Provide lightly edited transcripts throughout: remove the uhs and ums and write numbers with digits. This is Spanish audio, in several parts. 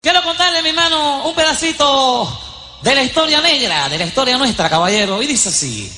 Quiero contarle, mi hermano, un pedacito de la historia negra, de la historia nuestra, caballero. Y dice así.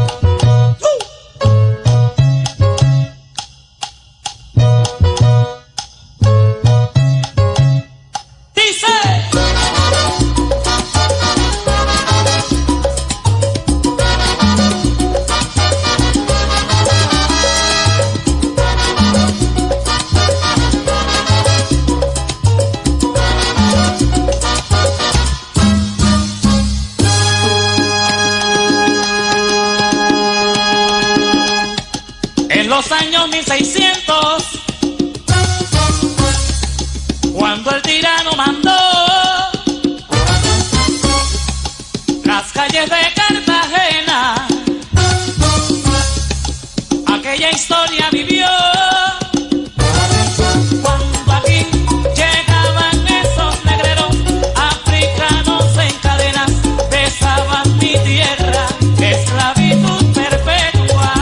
En los años 1600, cuando el tirano mandó las calles de Cartagena, aquella historia vivió. Cuando aquí llegaban esos negreros africanos en cadenas, besaban mi tierra, esclavitud perpetua.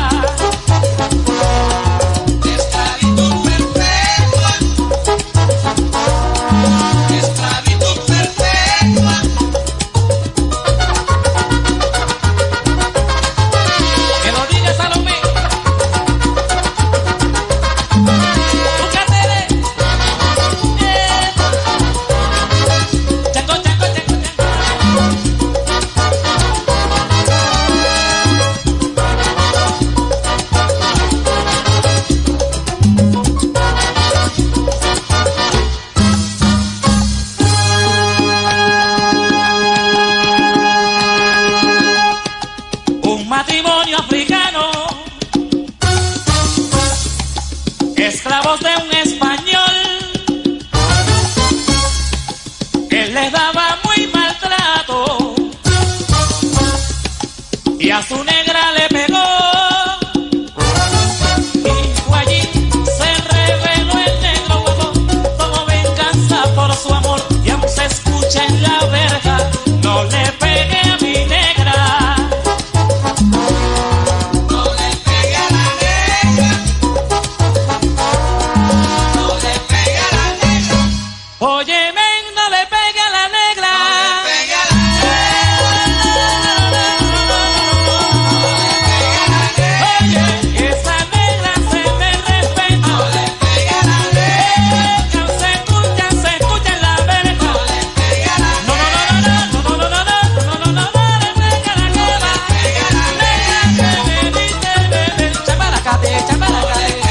Matrimonio africano, esclavos de un español, él les daba muy maltrato y a su negra le pegó. Y fue allí, se reveló el negro huevón, tomó venganza por su amor y aún se escucha en la verja: no le pegue a mi negra. Óyeme, no le pegue a la negra. No le pegue a la negra. Oye, esa negra se me respeta. No le pegue a la negra. Se escucha en la verja. No le pegue a la negra. No le pegue a la negra. Negra que me dice, chaparacate, chaparacate.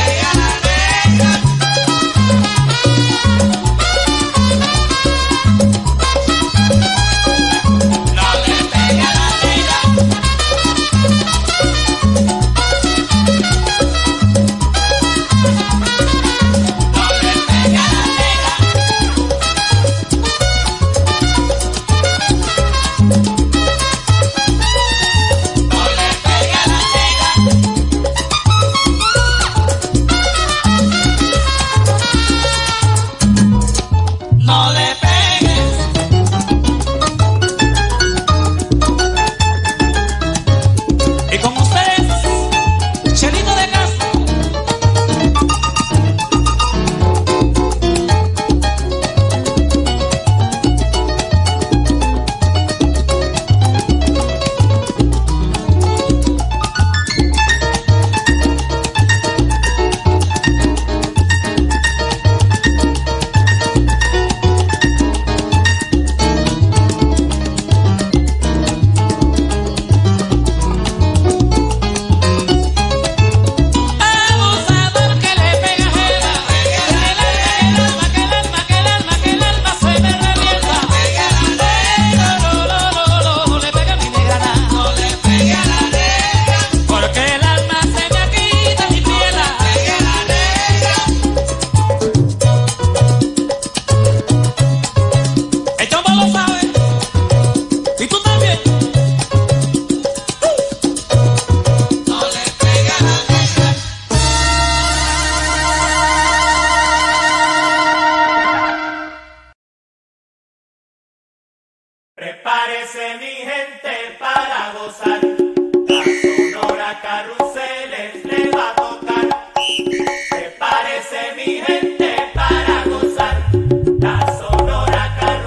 Prepárese mi gente para gozar, la sonora carruseles le va a tocar. Prepárese mi gente para gozar, la sonora carruseles.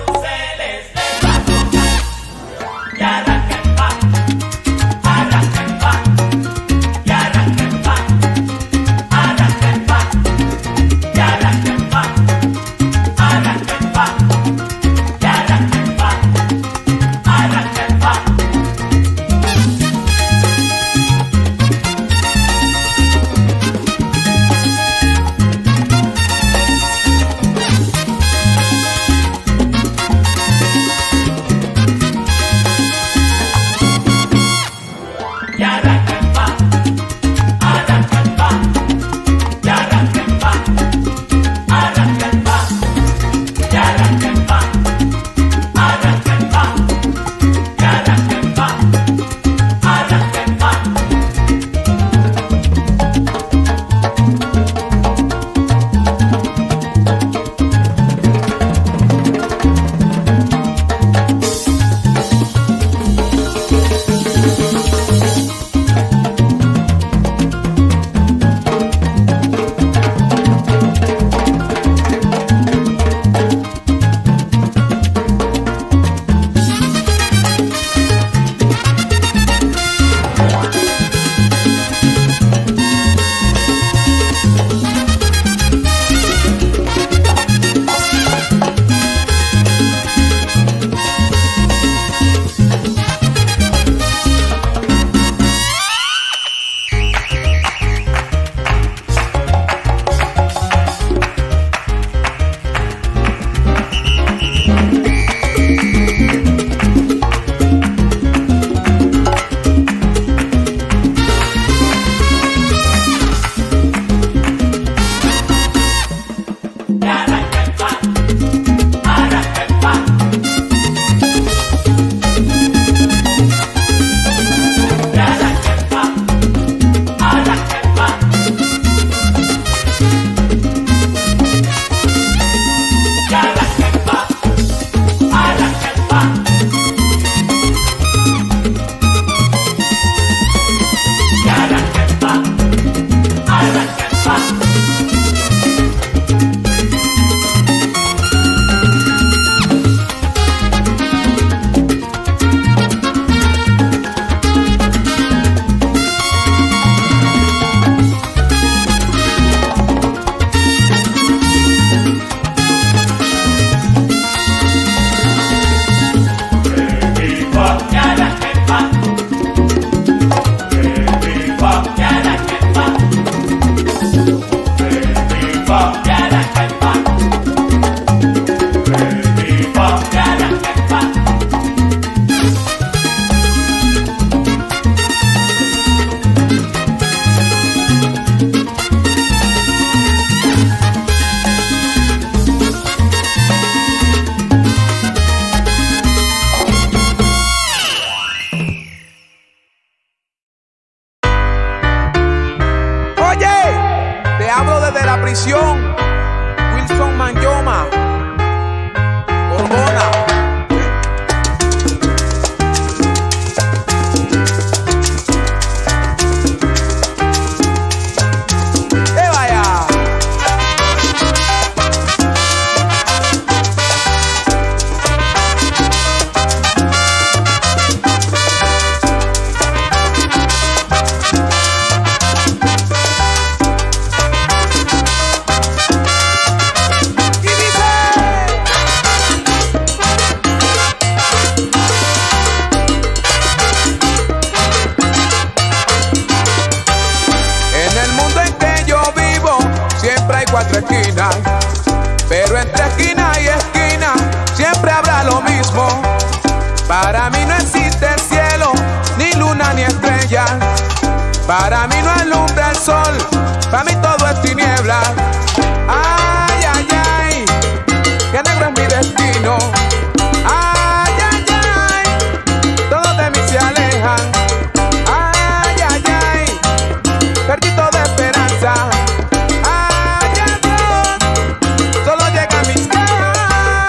Para mí no existe cielo, ni luna ni estrella. Para mí no alumbra el sol, para mí todo es tiniebla. Ay, ay, ay, que negro es mi destino. Ay, ay, ay, todos de mí se alejan. Ay, ay, ay, perdí toda esperanza. Ay, ay, Dios, solo llega a mis cajas.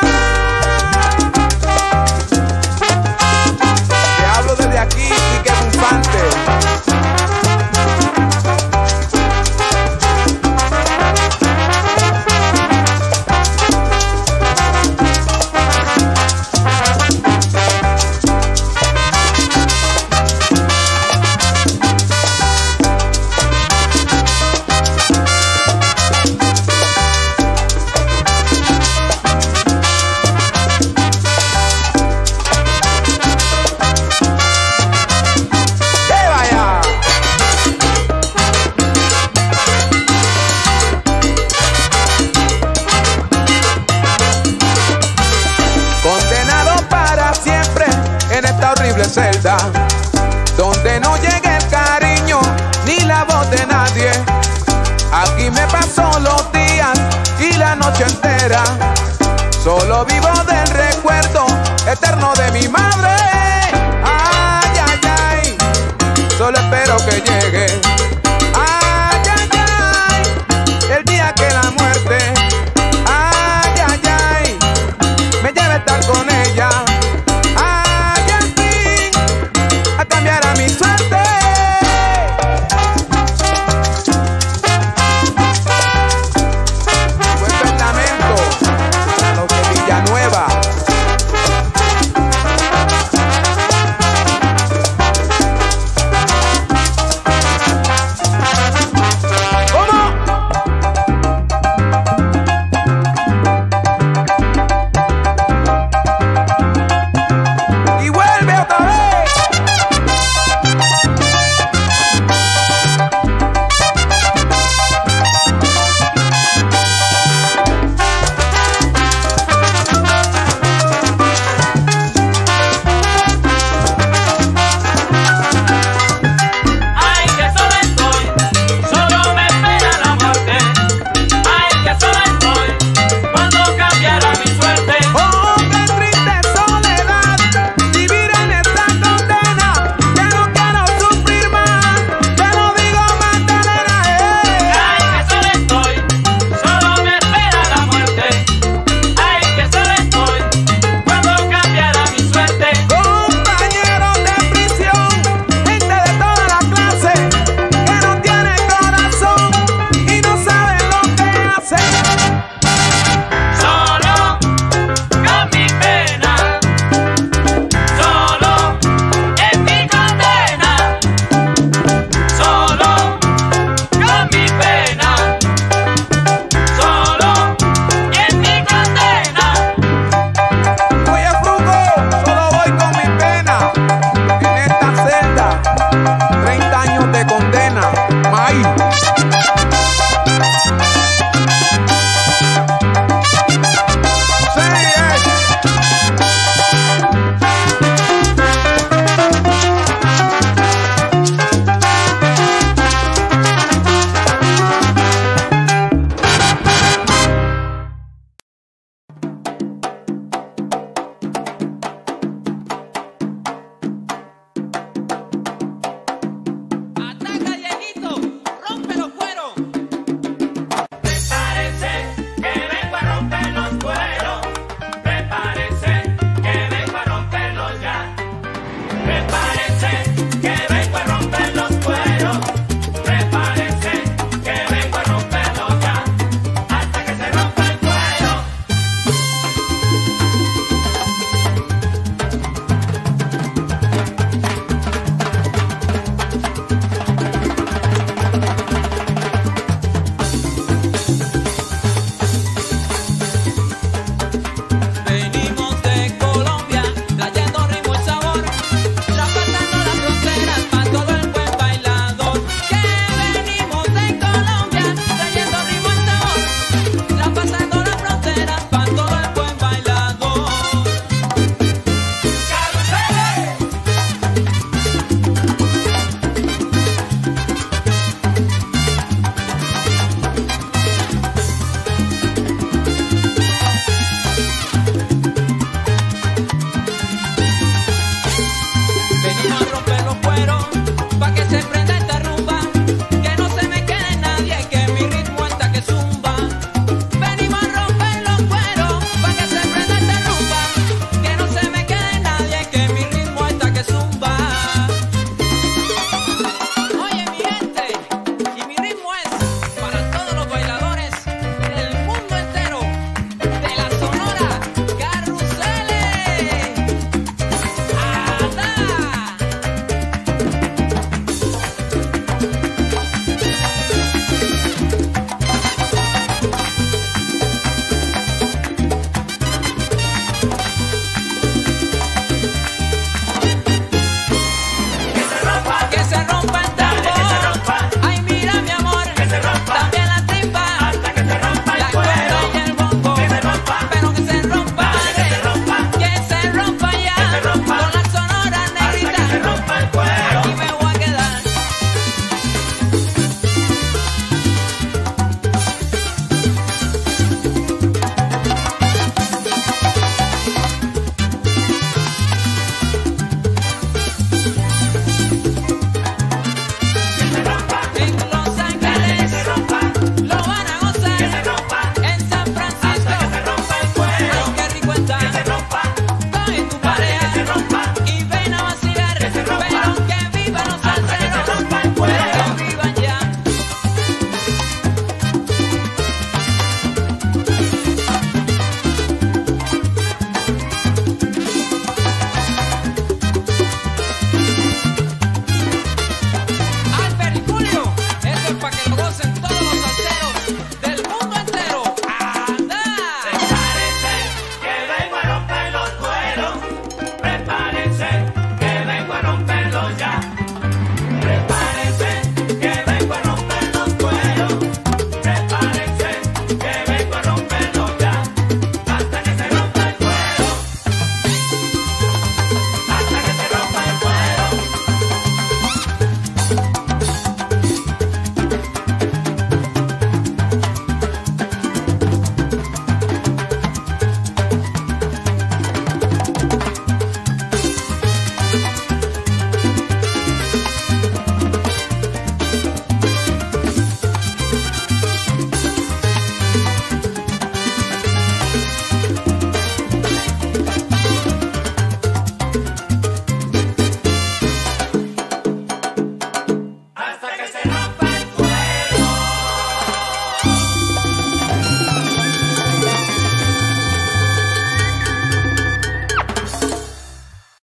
Te hablo desde aquí, Quique Bufante. Celda, donde no llegue el cariño ni la voz de nadie. Aquí me paso los días y la noche entera, solo vivo del recuerdo eterno de mi madre. Ay, ay, ay, solo espero que llegue